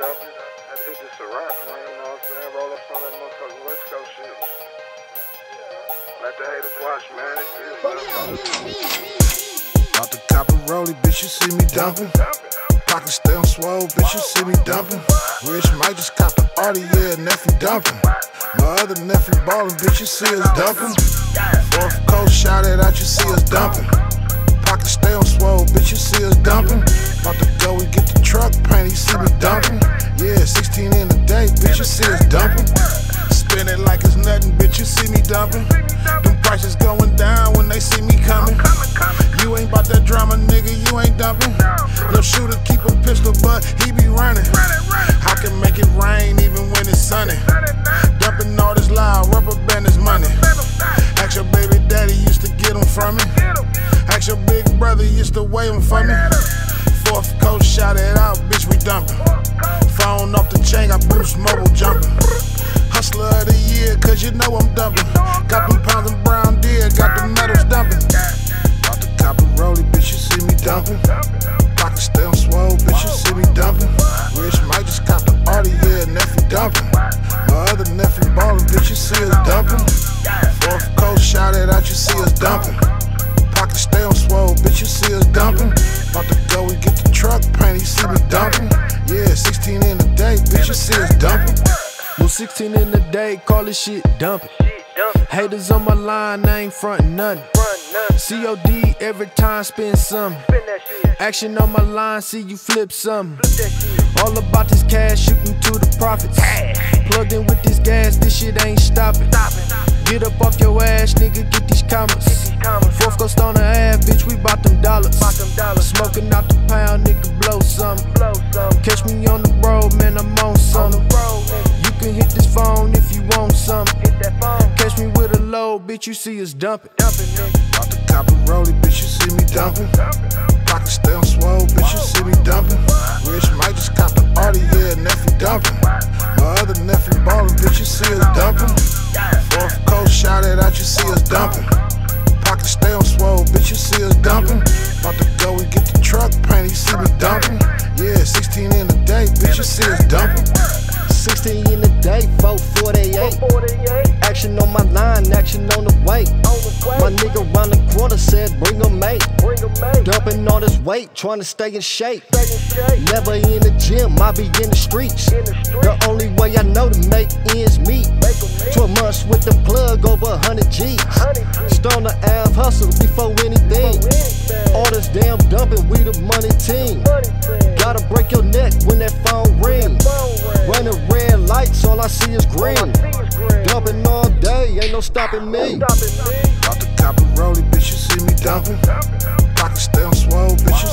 dumping. Had to hit this a rock, man, you know what I'm saying? Roll up on that motherfucking West Coast shit. Let the haters watch, man. Out the copper rollie, bitch, you see me dumping. Pockets stay on swole, bitch, you see me dumping. Rich Mike just cop the Audi, yeah, nephew dumping. My other nephew ballin', bitch, you see us dumping. Fourth coast, shout it out, you see us dumping. Pockets stay on swole, bitch, you see us dumping. About to go and get the truck paint, you see me dumping. Yeah, 16 in the day, bitch, you see us dumping. Spin it like it's nothing, bitch, you see me dumping. Them prices going down when they see me coming. You ain't bout that drama, nigga, you ain't dumping. Your shooter keep a pistol, but he be running. I can make it rain even when it's sunny. Dumping all this loud, rubber band is money. Ask your baby daddy used to get them from me. Ask your big brother used to wave them for me. Fourth coast, shout it out, bitch, we dumping. Phone off the chain, got Bruce Mobile jumping. Hustler of the year, cause you know I'm dumping. Got them pounds of brown deer, got the metals dumping. Out the copper rollie, bitch, you see me dumping. Pockets stay on swole, bitch, you see me dumping. Rich Mike just cop the Audi, yeah, nephew dumping. My other nephew ballin', bitch, you see us dumping. Fourth coast, shout it out, you see us dumping. Pockets stay on swole, bitch, you see us dumping. About to go and get the truck paint, you see me dumping. Yeah, 16 in the day, bitch, you see us dumping. Well, 16 in the day, call this shit dumping. Haters on my line, I ain't frontin' nothing. COD every time, spend something. Action on my line, see you flip something. All about this cash, shooting to the profits. Plugged in with this gas, this shit ain't stopping. Get up off your ass, nigga, get these commas. Fourth coast on the half, bitch, we bout them dollars. Smoking out the pound, nigga, blow something. Catch me on the road, man, I'm on something. You can hit this phone if you want something. Catch me with a load, bitch, you see us dumping. Out the copper rollie, bitch, you see me dumping. Pockets stay on swole, bitch, you see me dumping. Rich Mike just cop the Audi, yeah, nephew dumping. My other nephew ballin', bitch, you see us dumping. Fourth coast, shout it out, you see us dumping. Pockets stay on swole, bitch, you see us dumping. About to go and get the truck paint, you see me dumping. Yeah, 16 in the day, bitch, you see us dumping. 16 in the day, 448. Action on my line, action on the way. My nigga round the corner said, bring a mate. Dumping all this weight, trying to stay in shape. Never in the gym, I be in the streets. The only way I know to make ends meet. 12 months with the plug, over 100 G's. Stone the Ave hustle before anything. All this damn dumping, we the money team. Gotta break your neck when that phone rings. Running red lights, all I see is green. Dumping all day, ain't no stopping me. Out the copper rollie, bitch, you see me dumping. Pockets stay on swole, bitch,